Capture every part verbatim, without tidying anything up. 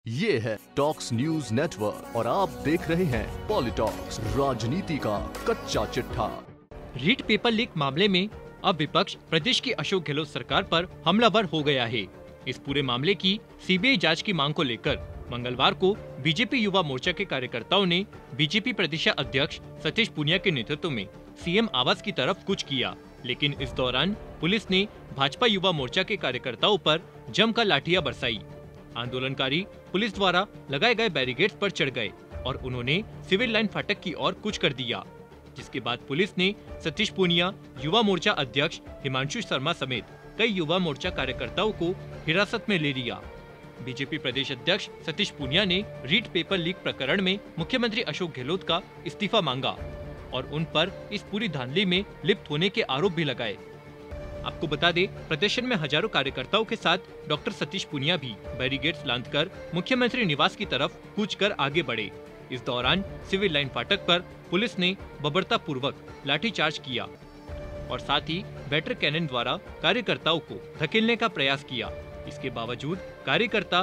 ये है talks news network और आप देख रहे हैं पॉलिटॉक्स, राजनीति का कच्चा चिट्ठा। रीट पेपर लीक मामले में अब विपक्ष प्रदेश की अशोक गहलोत सरकार पर हमलावर हो गया है। इस पूरे मामले की सीबीआई जांच की मांग को लेकर मंगलवार को बीजेपी युवा मोर्चा के कार्यकर्ताओं ने बीजेपी प्रदेश अध्यक्ष सतीश पूनिया के नेतृत्व में सीएम आवास की तरफ कूच किया, लेकिन इस दौरान पुलिस ने भाजपा युवा मोर्चा के कार्यकर्ताओं पर जमकर लाठियां बरसाई। आंदोलनकारी पुलिस द्वारा लगाए गए बैरिकेड्स पर चढ़ गए और उन्होंने सिविल लाइन फाटक की ओर कूच कर दिया, जिसके बाद पुलिस ने सतीश पूनिया, युवा मोर्चा अध्यक्ष हिमांशु शर्मा समेत कई युवा मोर्चा कार्यकर्ताओं को हिरासत में ले लिया। बीजेपी प्रदेश अध्यक्ष सतीश पूनिया ने रीट पेपर लीक प्रकरण में मुख्यमंत्री अशोक गहलोत का इस्तीफा मांगा और उन पर इस पूरी धांधली में लिप्त होने के आरोप भी लगाए। आपको बता दें, प्रदर्शन में हजारों कार्यकर्ताओं के साथ डॉक्टर सतीश पूनिया भी बैरिकेड्स लांघकर मुख्यमंत्री निवास की तरफ कूच कर आगे बढ़े। इस दौरान सिविल लाइन फाटक पर पुलिस ने बर्बरता पूर्वक लाठीचार्ज किया और साथ ही वाटर कैनन द्वारा कार्यकर्ताओं को धकेलने का प्रयास किया। इसके बावजूद कार्यकर्ता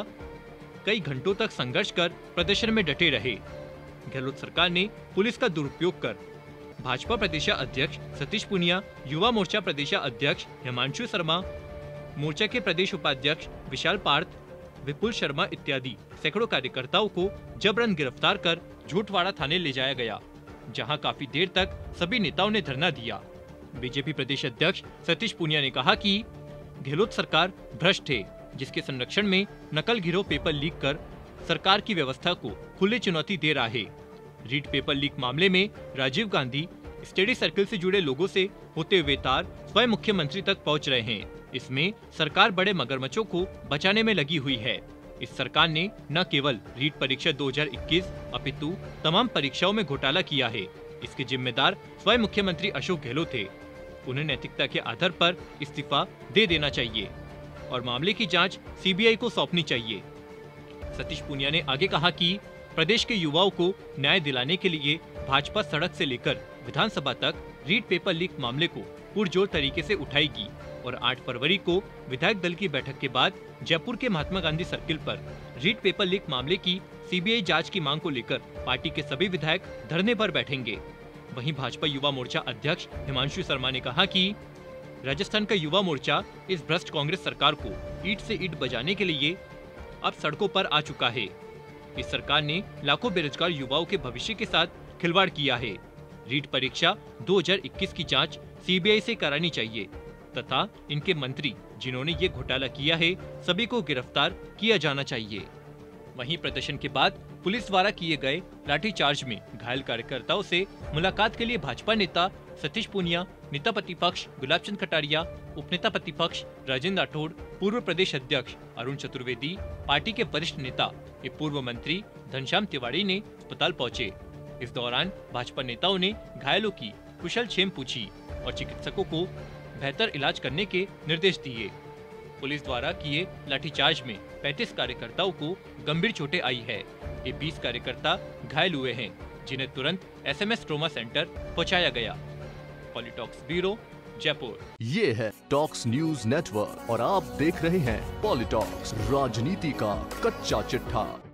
कई घंटों तक संघर्ष कर प्रदर्शन में डटे रहे। गहलोत सरकार ने पुलिस का दुरुपयोग कर भाजपा प्रदेश अध्यक्ष सतीश पूनिया, युवा मोर्चा प्रदेश अध्यक्ष हिमांशु शर्मा, मोर्चा के प्रदेश उपाध्यक्ष विशाल पार्थ, विपुल शर्मा इत्यादि सैकड़ों कार्यकर्ताओं को जबरन गिरफ्तार कर झूठवाड़ा थाने ले जाया गया, जहां काफी देर तक सभी नेताओं ने धरना दिया। बीजेपी प्रदेश अध्यक्ष सतीश पूनिया ने कहा कि गहलोत सरकार भ्रष्ट है, जिसके संरक्षण में नकल गिरोह पेपर लीक कर सरकार की व्यवस्था को खुली चुनौती दे रहा है। रीट पेपर लीक मामले में राजीव गांधी स्टडी सर्कल से जुड़े लोगों से होते हुए तार स्वयं मुख्यमंत्री तक पहुंच रहे हैं। इसमें सरकार बड़े मगरमच्छों को बचाने में लगी हुई है। इस सरकार ने न केवल रीट परीक्षा दो हज़ार इक्कीस अपितु तमाम परीक्षाओं में घोटाला किया है। इसके जिम्मेदार स्वयं मुख्यमंत्री अशोक गहलोत थे। उन्हें नैतिकता के आधार पर इस्तीफा दे देना चाहिए और मामले की जांच सीबीआई को सौंपनी चाहिए। सतीश पूनिया ने आगे कहा कि प्रदेश के युवाओं को न्याय दिलाने के लिए भाजपा सड़क से लेकर विधानसभा तक रीट पेपर लीक मामले को पुरजोर तरीके से उठाएगी और आठ फरवरी को विधायक दल की बैठक के बाद जयपुर के महात्मा गांधी सर्किल पर रीट पेपर लीक मामले की सीबीआई जांच की मांग को लेकर पार्टी के सभी विधायक धरने पर बैठेंगे। वहीं भाजपा युवा मोर्चा अध्यक्ष हिमांशु शर्मा ने कहा कि राजस्थान का युवा मोर्चा इस भ्रष्ट कांग्रेस सरकार को ईंट से ईंट बजाने के लिए अब सड़कों पर आ चुका है। इस सरकार ने लाखों बेरोजगार युवाओं के भविष्य के साथ खिलवाड़ किया है। रीट परीक्षा दो हज़ार इक्कीस की जांच सीबीआई से करानी चाहिए तथा इनके मंत्री जिन्होंने ये घोटाला किया है सभी को गिरफ्तार किया जाना चाहिए। वहीं प्रदर्शन के बाद पुलिस द्वारा किए गए लाठीचार्ज में घायल कार्यकर्ताओं से मुलाकात के लिए भाजपा नेता सतीश पूनिया, नेता प्रतिपक्ष गुलाब चंद कटारिया, उपनेता प्रतिपक्ष राजेंद्र राठौड़, पूर्व प्रदेश अध्यक्ष अरुण चतुर्वेदी, पार्टी के वरिष्ठ नेता एवं पूर्व मंत्री घनश्याम तिवारी ने अस्पताल पहुंचे। इस दौरान भाजपा नेताओं ने घायलों की कुशल क्षेम पूछी और चिकित्सकों को बेहतर इलाज करने के निर्देश दिए। पुलिस द्वारा किए लाठीचार्ज में पैंतीस कार्यकर्ताओं को गंभीर चोटें आई है। ये बीस कार्यकर्ता घायल हुए हैं, जिन्हें तुरंत एसएमएस ट्रोमा सेंटर पहुंचाया गया। Politalks bureau, Jaipur. ये है टॉक्स न्यूज नेटवर्क और आप देख रहे हैं पॉलिटॉक्स, राजनीति का कच्चा चिट्ठा।